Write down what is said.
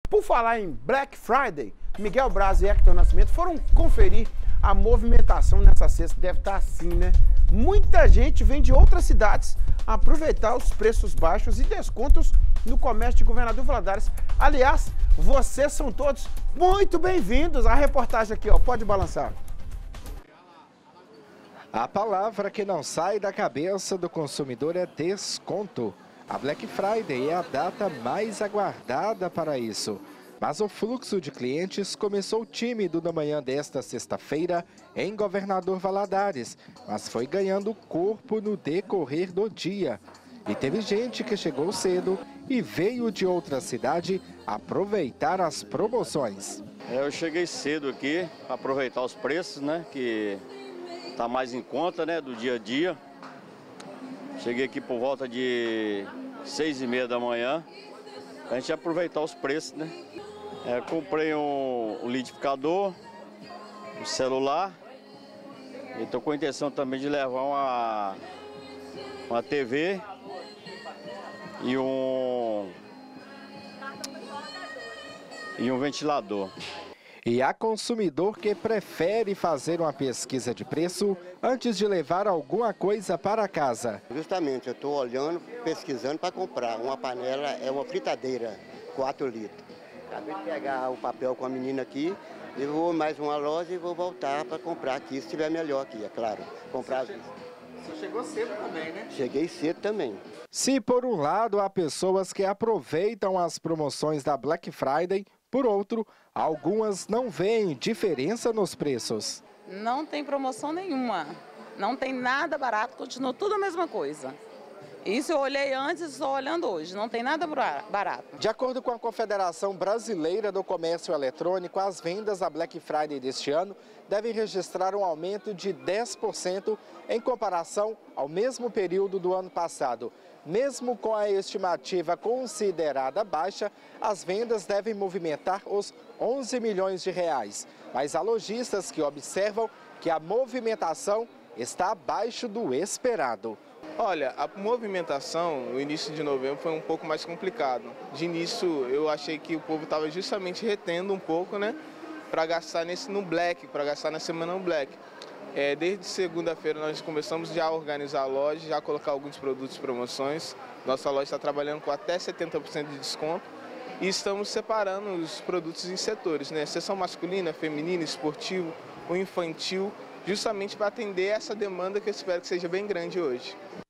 Por falar em Black Friday, Miguel Braz e Hector Nascimento foram conferir a movimentação nessa sexta. Deve estar assim, né? Muita gente vem de outras cidades aproveitar os preços baixos e descontos no comércio de Governador Valadares. Aliás, vocês são todos muito bem-vindos. A reportagem aqui, ó, pode balançar. A palavra que não sai da cabeça do consumidor é desconto. A Black Friday é a data mais aguardada para isso. Mas o fluxo de clientes começou tímido na manhã desta sexta-feira em Governador Valadares, mas foi ganhando corpo no decorrer do dia. E teve gente que chegou cedo e veio de outra cidade aproveitar as promoções. Eu cheguei cedo aqui para aproveitar os preços, né, que tá mais em conta, né, do dia a dia. Cheguei aqui por volta de 6h30 da manhã, a gente aproveitar os preços, né. Comprei um liquidificador, um celular, e estou com a intenção também de levar uma TV e um ventilador. E há consumidor que prefere fazer uma pesquisa de preço antes de levar alguma coisa para casa. Justamente, eu estou olhando, pesquisando para comprar uma panela, uma fritadeira, 4 litros. Acabei de pegar o papel com a menina aqui, eu vou mais uma loja e vou voltar para comprar aqui, se estiver melhor aqui, é claro. Comprar. Você chegou cedo também, né? Cheguei cedo também. Se por um lado há pessoas que aproveitam as promoções da Black Friday, por outro, algumas não veem diferença nos preços. Não tem promoção nenhuma, não tem nada barato, continua tudo a mesma coisa. Isso eu olhei antes e estou olhando hoje, não tem nada barato. De acordo com a Confederação Brasileira do Comércio Eletrônico, as vendas da Black Friday deste ano devem registrar um aumento de 10% em comparação ao mesmo período do ano passado. Mesmo com a estimativa considerada baixa, as vendas devem movimentar os 11 milhões de reais. Mas há lojistas que observam que a movimentação está abaixo do esperado. Olha, a movimentação no início de novembro foi um pouco mais complicado. De início eu achei que o povo estava justamente retendo um pouco, né, para gastar no Black, para gastar na semana no Black. Desde segunda-feira nós começamos já a organizar a loja, já a colocar alguns produtos e promoções. Nossa loja está trabalhando com até 70% de desconto e estamos separando os produtos em setores, né? Seção masculina, feminina, esportivo, o infantil, justamente para atender essa demanda que eu espero que seja bem grande hoje.